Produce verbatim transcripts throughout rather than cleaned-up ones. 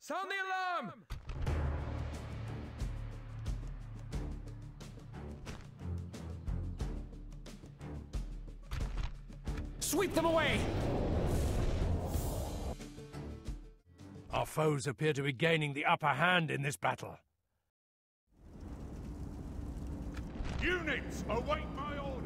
Sound the alarm! Sweep them away! Our foes appear to be gaining the upper hand in this battle. Units, await my orders!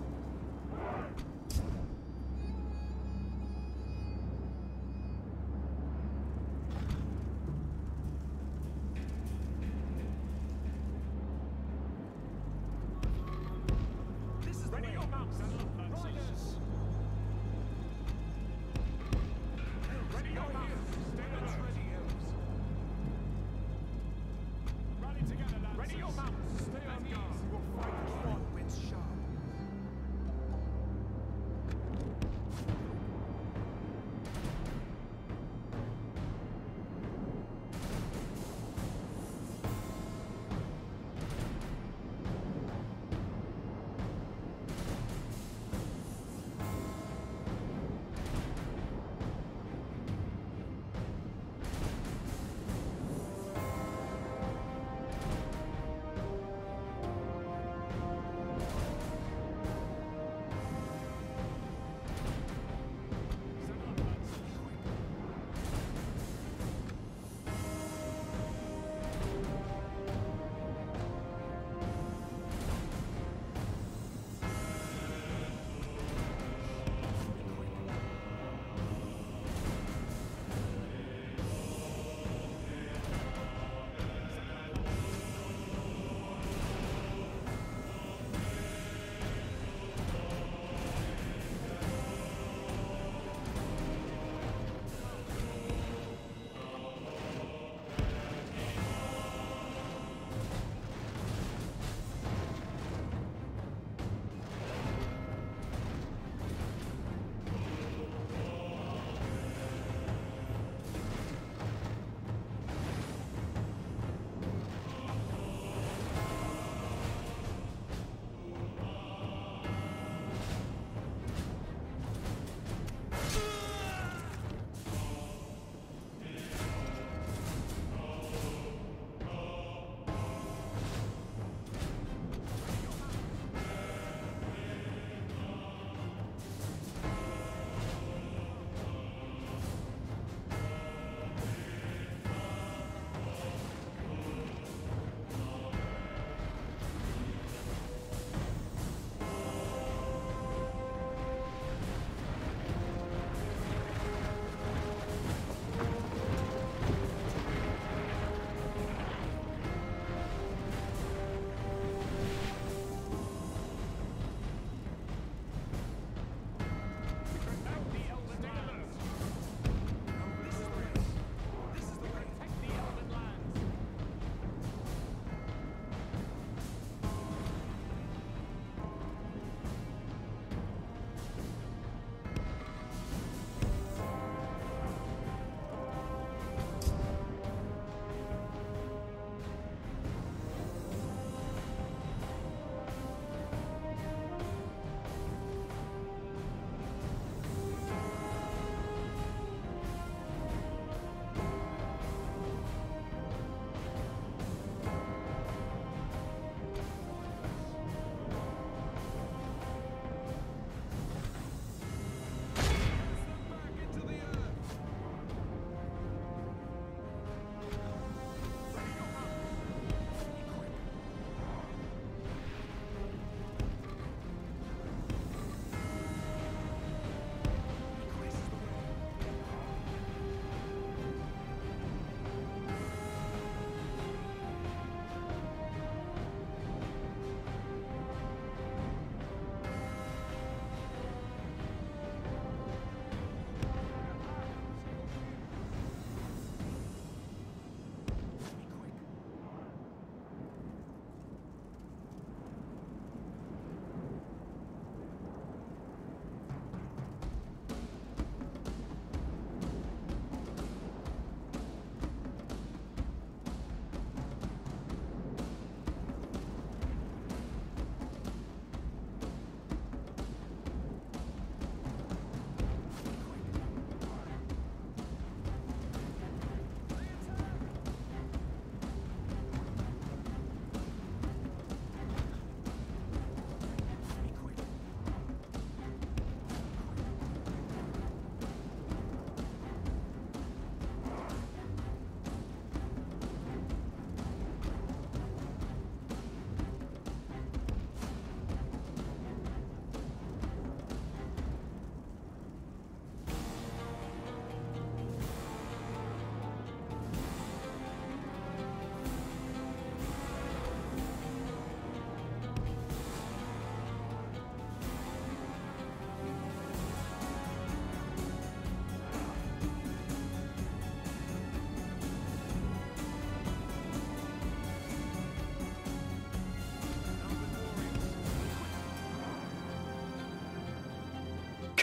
This is Ready your mounts, riders! Ready your mounts! Stay alert! Rally together, lads! Ready your mounts! Stay on guard! You will fight the front with sharp.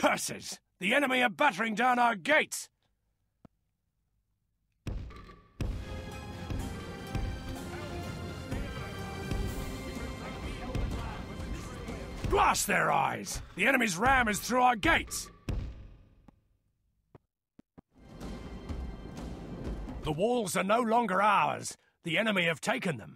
Curses! The enemy are battering down our gates! Blast their eyes! The enemy's ram is through our gates! The walls are no longer ours. The enemy have taken them.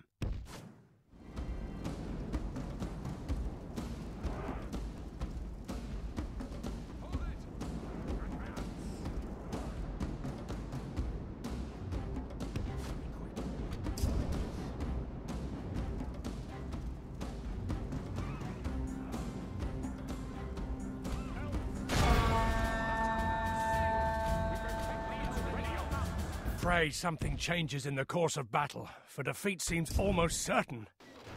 Pray something changes in the course of battle, for defeat seems almost certain.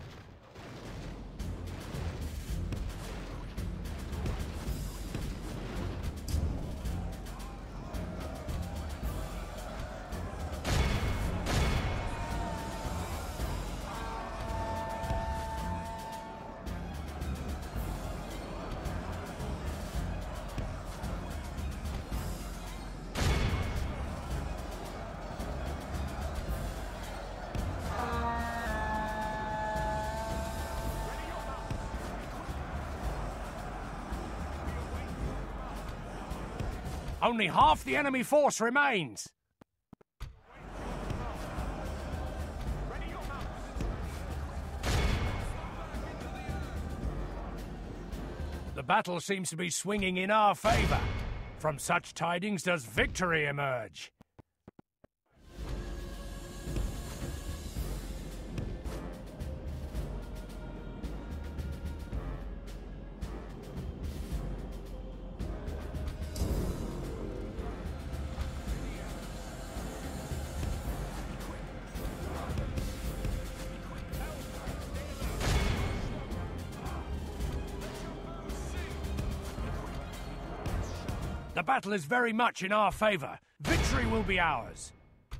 Only half the enemy force remains. The battle seems to be swinging in our favor. From such tidings does victory emerge. The battle is very much in our favor. Victory will be ours.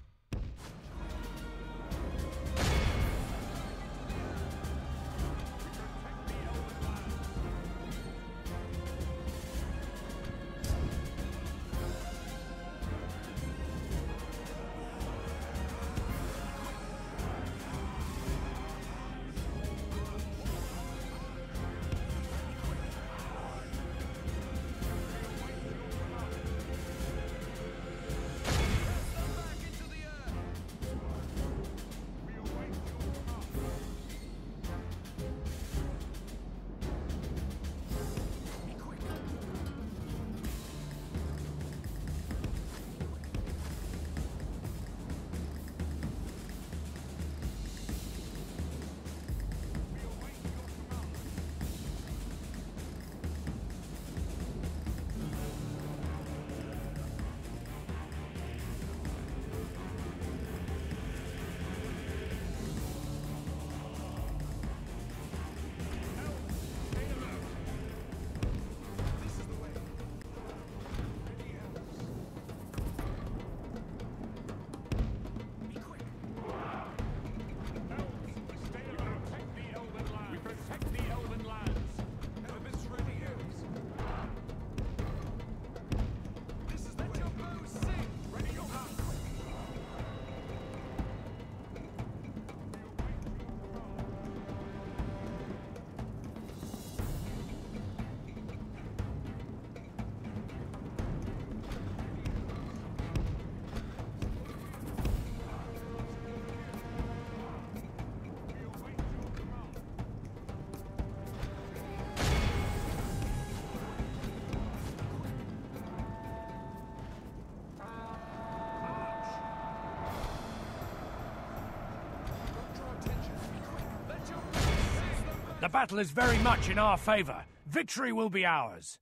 The battle is very much in our favor. Victory will be ours.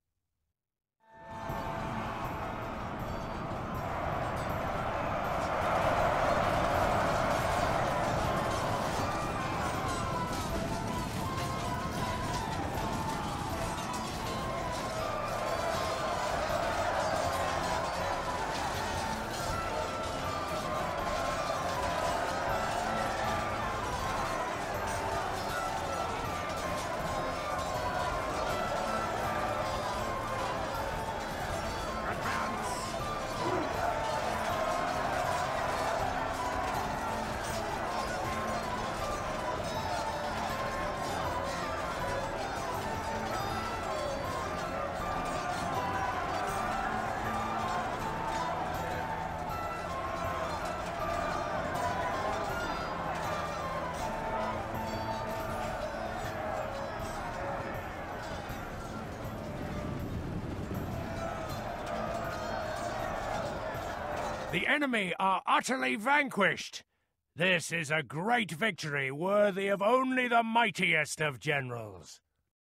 The enemy are utterly vanquished. This is a great victory worthy of only the mightiest of generals.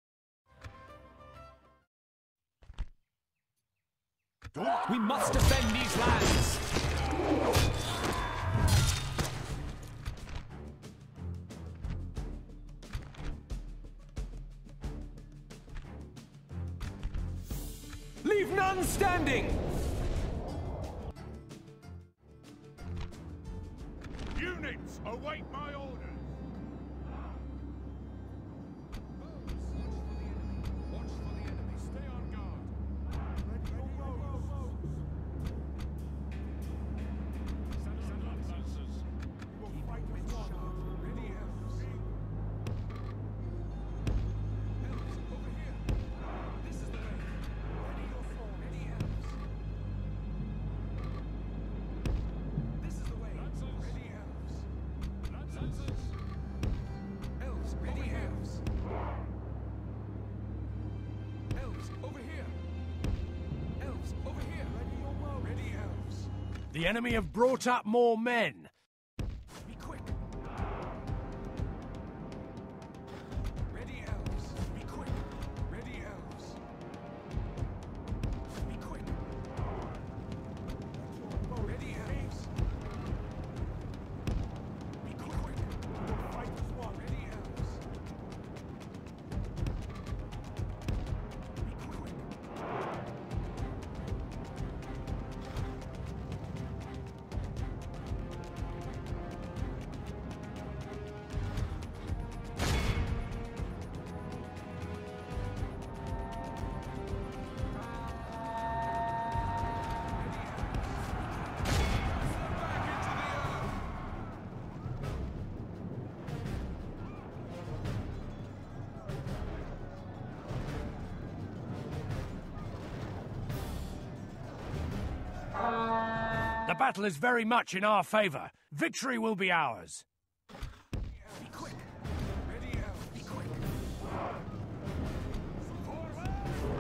We must defend these lands! Leave none standing! Units, await my orders. Watch for the enemy. Stay on guard. Ready your bows. Send up lancers. We will fight with sharp. Ready elves. Elves, over here. This is the way. Ready your sword. Ready elves. This is the way. Lancers. Ready elves. Lancers. Elves, ready elves. Elves, over here. Elves, over here. Ready your bow. Ready elves. The enemy have brought up more men. Be quick. Ready elves. Be quick. Ready elves. Be quick. Ready elves. Be quick. Your fight is won. Ready elves. Be quick. The battle is very much in our favor. Victory will be ours. Be quick. Ready elves. Be quick. Forward.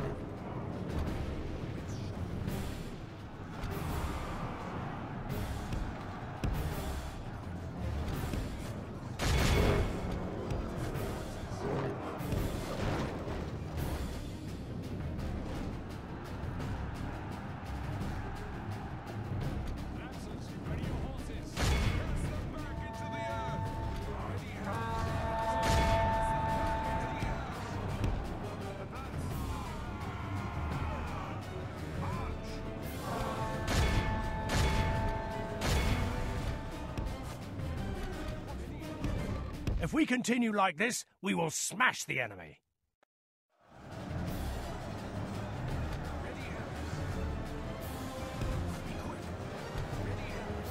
Lancers, ready your horses. Cast them back into the earth. Ready elves. Ready elves. Advance. March. If we continue like this, we will smash the enemy. Ready elves. Be quick. Ready elves.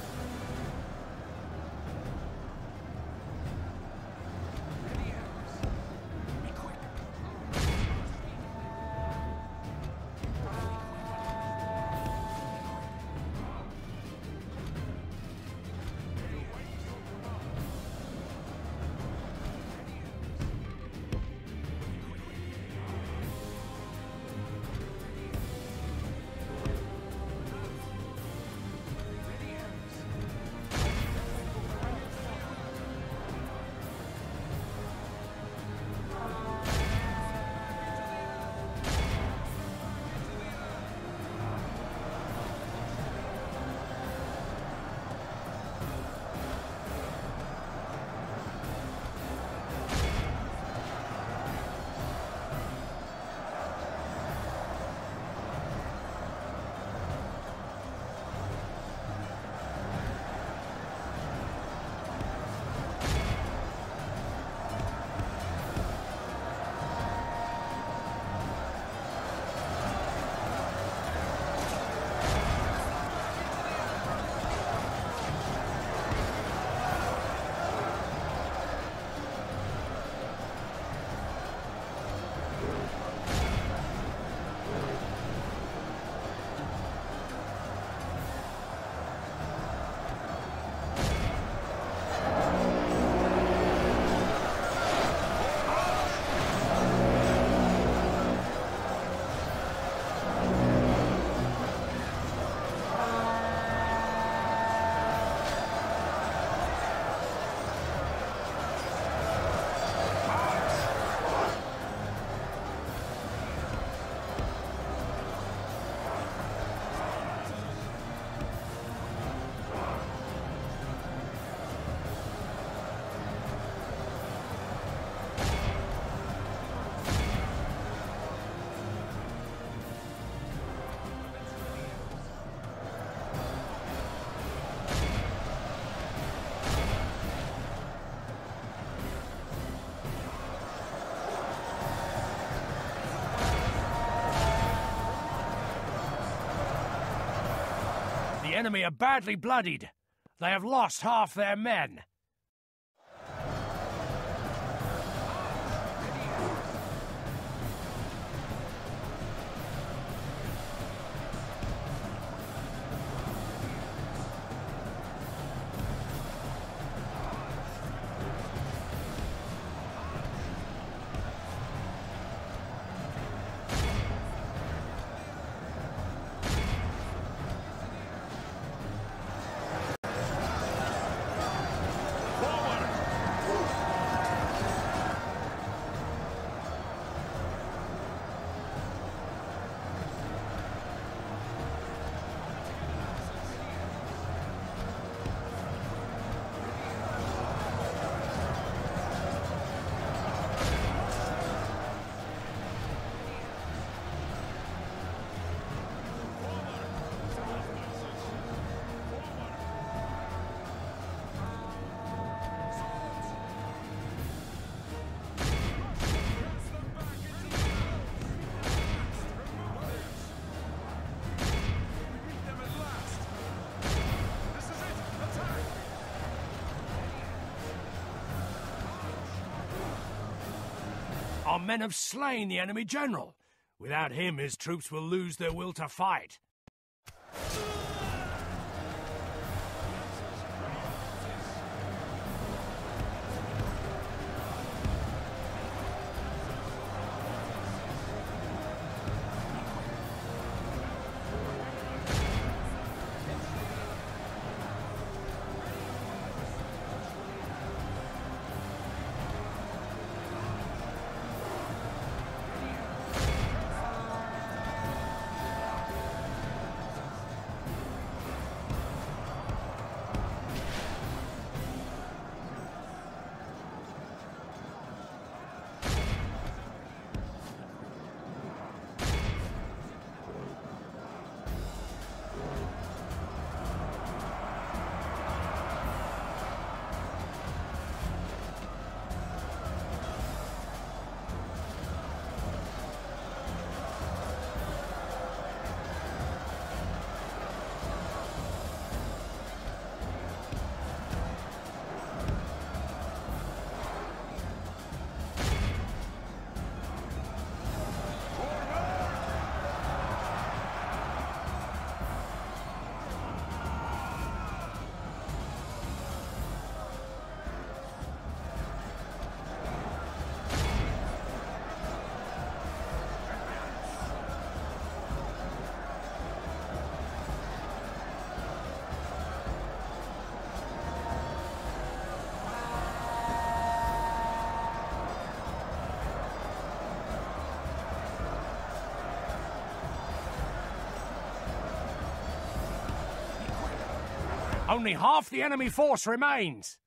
Ready elves. Be quick. Ready elves. enemy are badly bloodied. They have lost half their men. Our men have slain the enemy general. Without him, his troops will lose their will to fight. Only half the enemy force remains.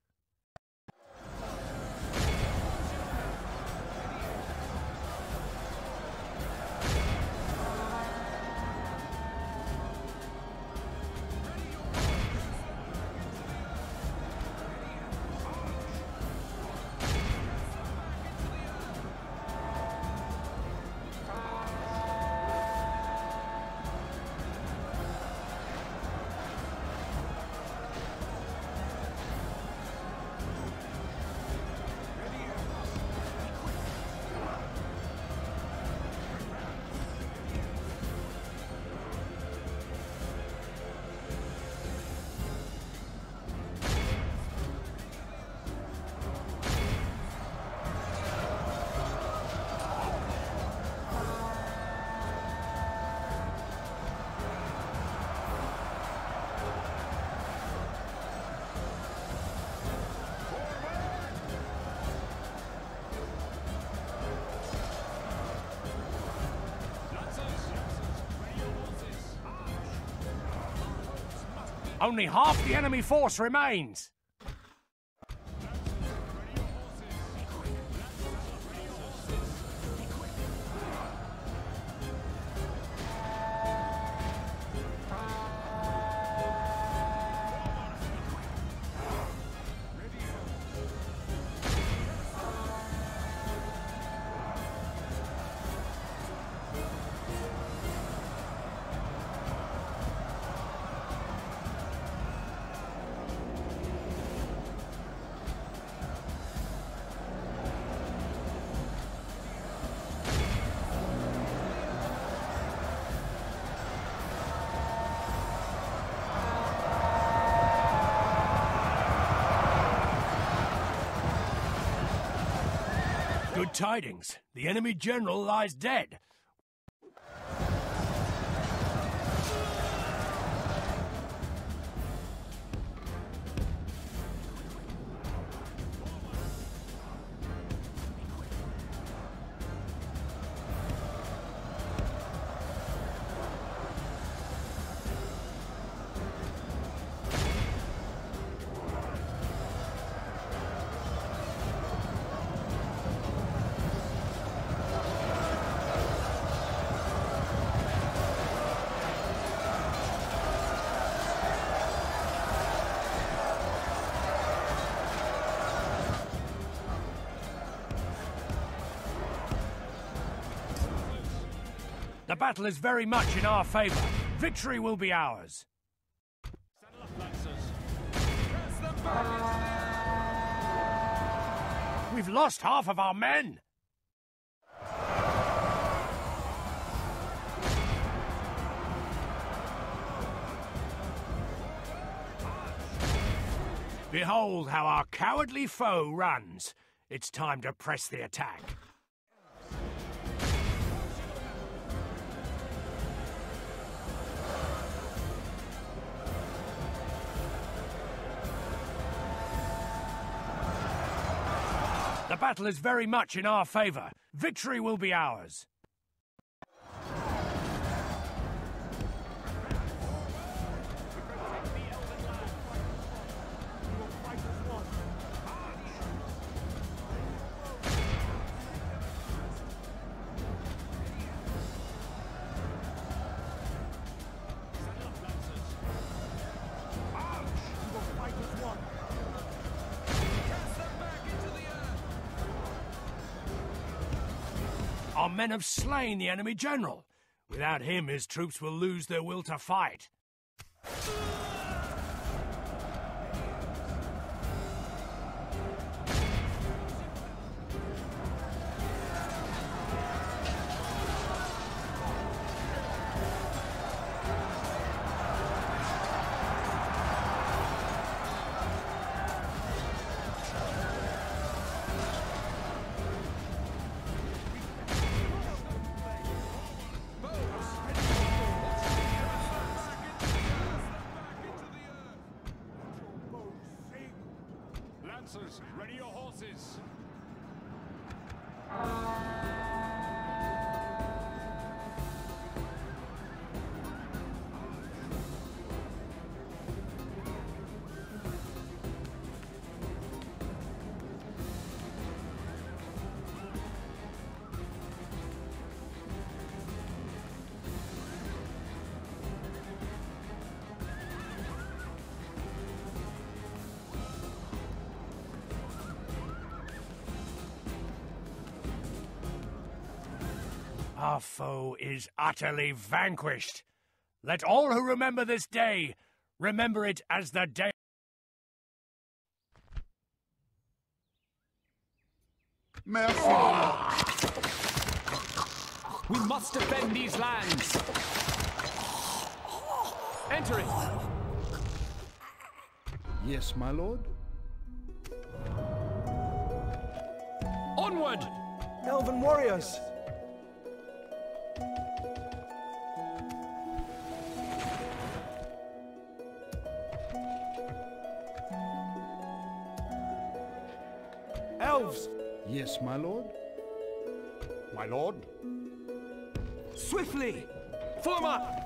Only half the enemy force remains. Good tidings. The enemy general lies dead. The battle is very much in our favor. Victory will be ours. Saddle up, Lancers. Press them back into We've lost half of our men. Behold how our cowardly foe runs. It's time to press the attack. The battle is very much in our favor. Victory will be ours. Our men have slain the enemy general. Without him, his troops will lose their will to fight. Lancers, ready your horses. Our foe is utterly vanquished. Let all who remember this day remember it as the day. Merci. We must defend these lands. Enter it. Yes, my lord. Onward. Elven warriors! Elves! Yes, my lord. My lord. Swiftly! Form up!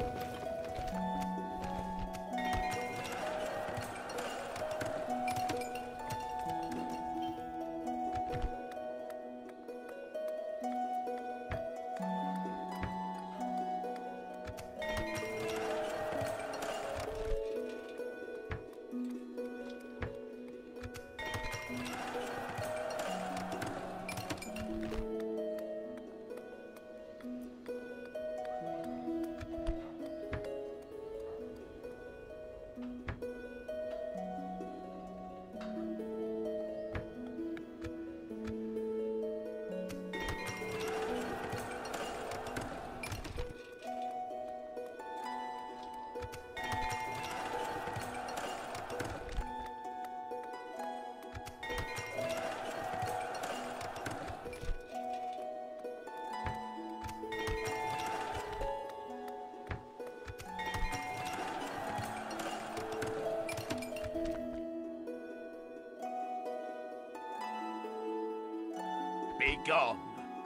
Be gone.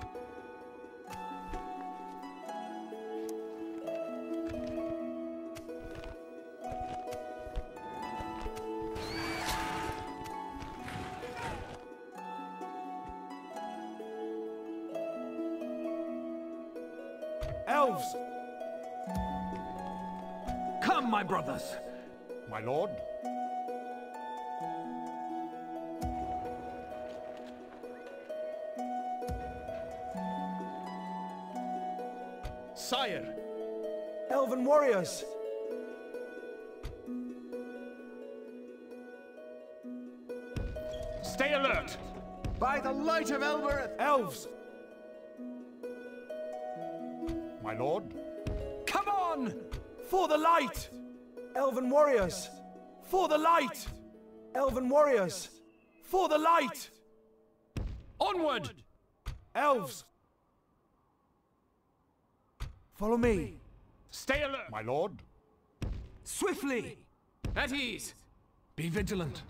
Elves! Come, my brothers. My lord. Sire! Elven warriors! Stay alert. By the light of Elbereth! Elves! My lord. Come on! For the light! Elven warriors! For the light! Elven warriors! For the light! Onward! Elves! Follow me. Stay alert. My lord. Swiftly! At ease. Be vigilant.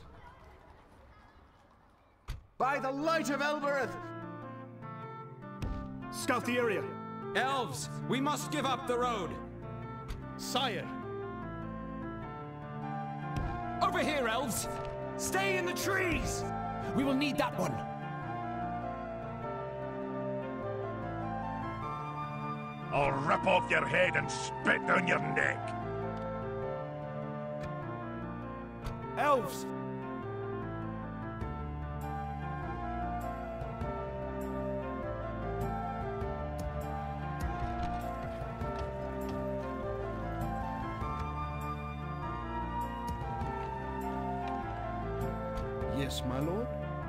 By the light of Elbereth! Scout the area. Elves, we must give up the road. Sire! Over here, elves! Stay in the trees! We will need that one. I'll rip off your head and spit down your neck. Elves! Yes, my lord.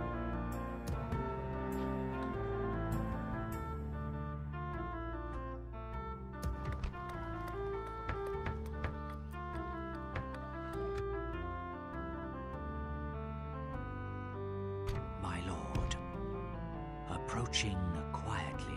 My lord, approaching quietly.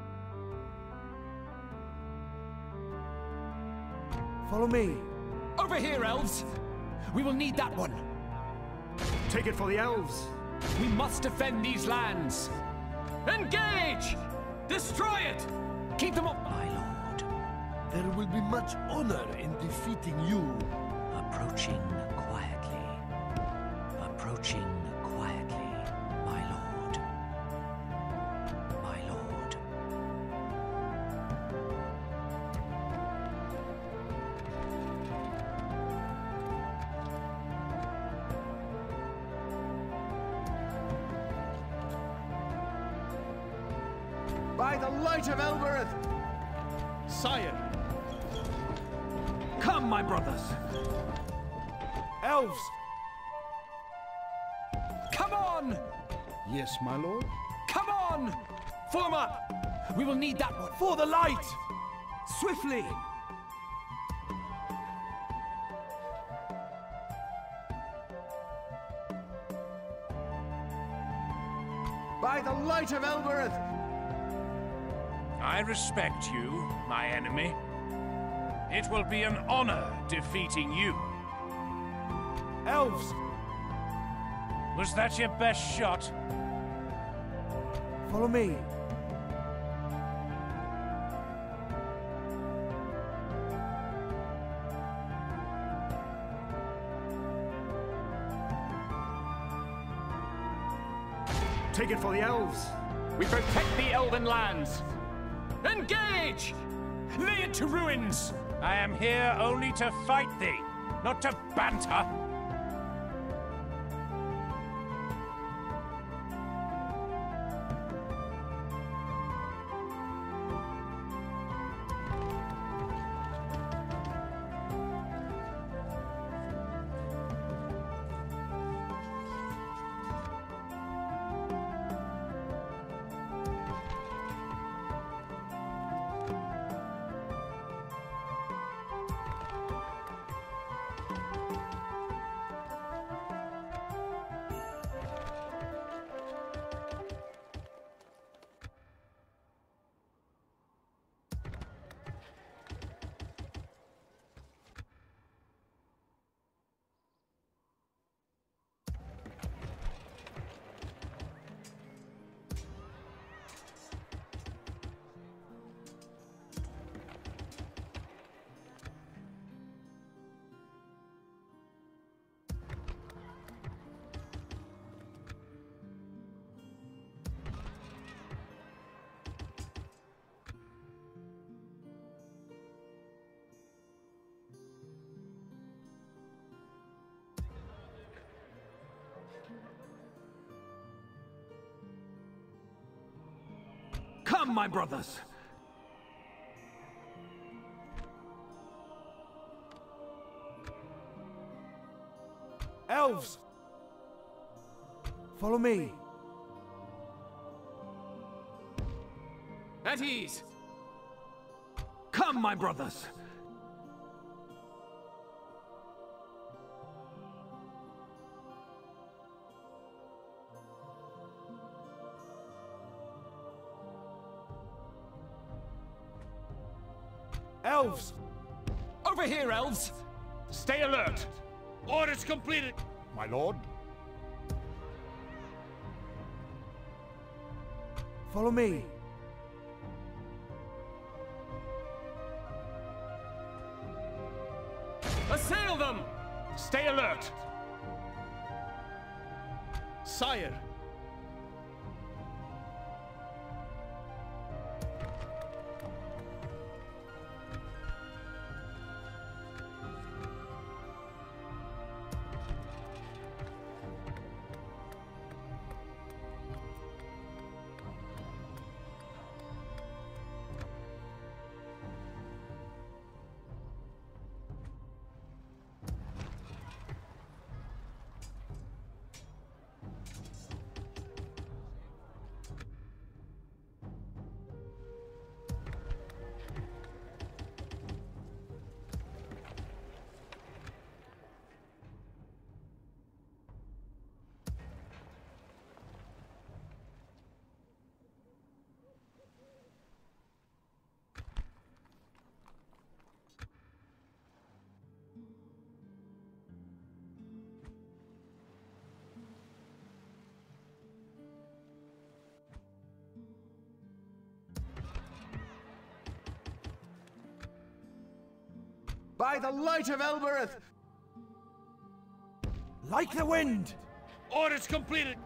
Follow me. Over here, elves! We will need that one. Take it for the elves. We must defend these lands. Engage! Destroy it! Keep them up! My lord, There will be much honor in defeating you. approaching quietly. Approaching quietly. My lord. My lord. By the light of Elbereth! Sire! Come, my brothers! Elves! Come on! Yes, my lord. Come on! Form up! We will need that one. For the light! Swiftly! By the light of Elbereth! I respect you, my enemy. It will be an honor defeating you. Elves! Was that your best shot? Follow me. Take it for the elves! We protect the elven lands! Engage! Lay it to ruins! I am here only to fight thee, not to banter. Come, my brothers. Elves! Follow me. At ease. Come, my brothers. Elves! Over here, elves! Stay alert! Orders completed! My lord? Follow me. Assail them! Stay alert! Sire. By the light of Elbereth! Like the wind! Orders completed!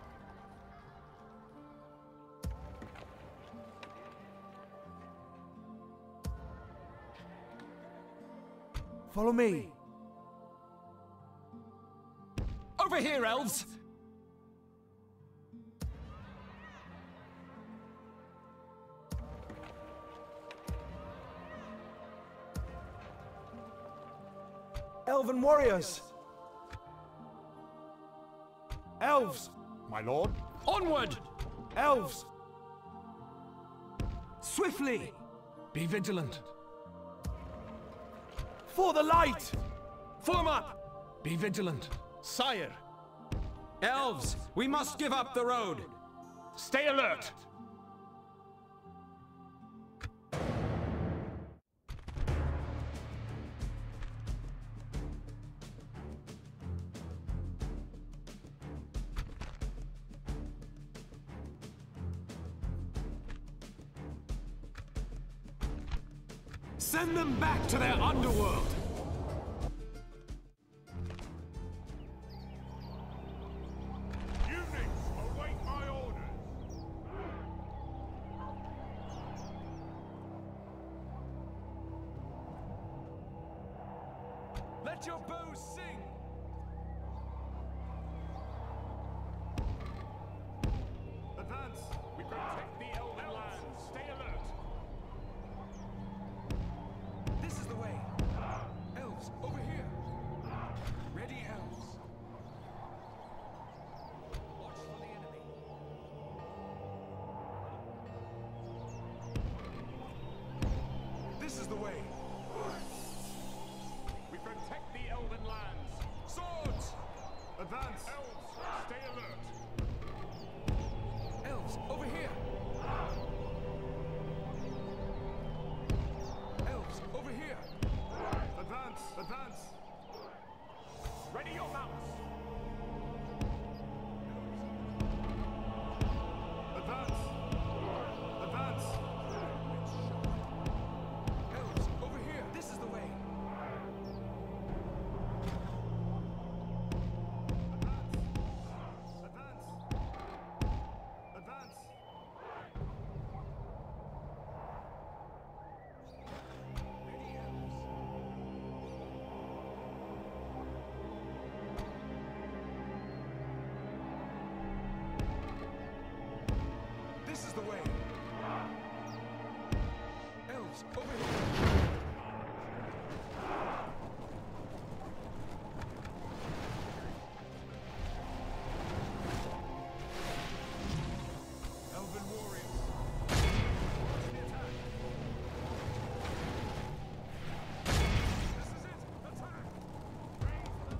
Follow me. Over here, elves! Elven warriors! Elves! My lord? Onward! Elves! Swiftly! Be vigilant. For the light! Form up! Be vigilant. Sire! Elves, we must give up the road! Stay alert! Send them back to their underworld! Units, await my orders. Let your bows sing! Advance. We protect the Elven lands. Stay alert. This is the way. Elves, over here. Ready, elves. Watch for the enemy. This is the way. We protect the Elven lands. Swords! Advance. Elves, stay alert. Elves, over here. Elves, over here. Advance. Advance. Ready your mounts. Advance. Advance. Elves, over here. This is the way. Advance. Advance. Ready, elves.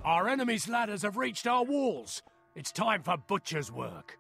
Our enemy's ladders have reached our walls. It's time for butcher's work.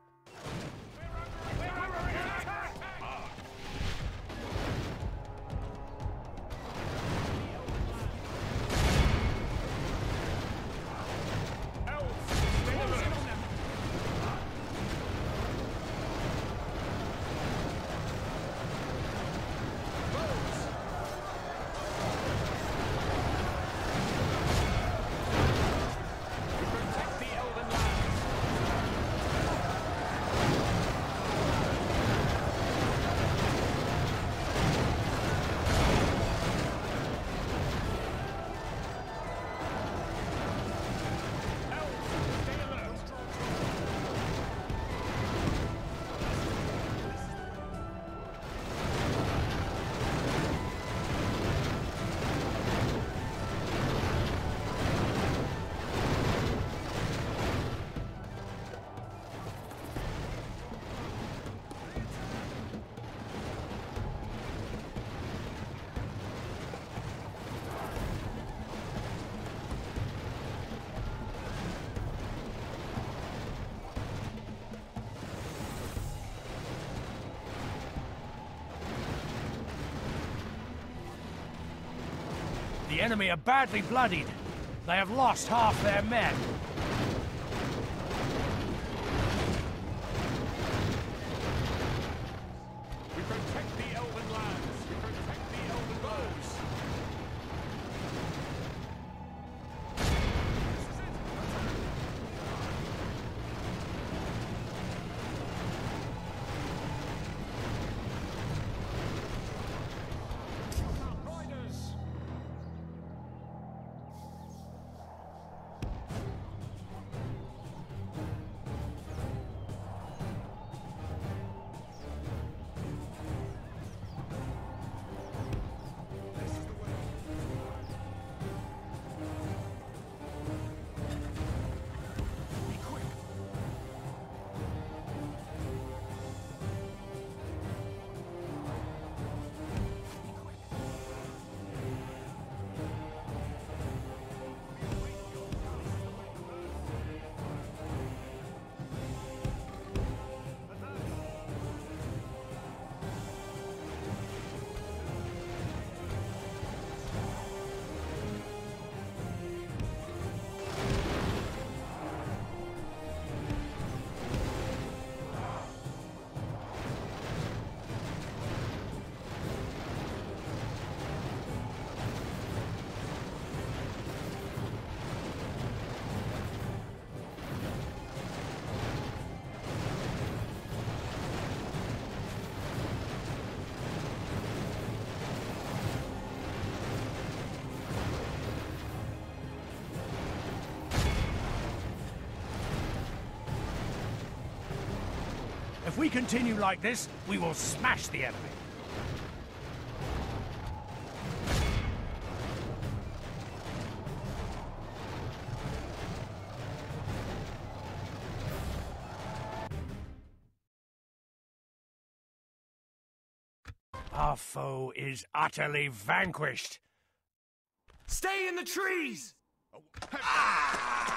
The enemy are badly bloodied. They have lost half their men. We protect the Elven lands. We protect the Elven bows. Riders. If we continue like this, we will smash the enemy. Our foe is utterly vanquished. Stay in the trees! Ah!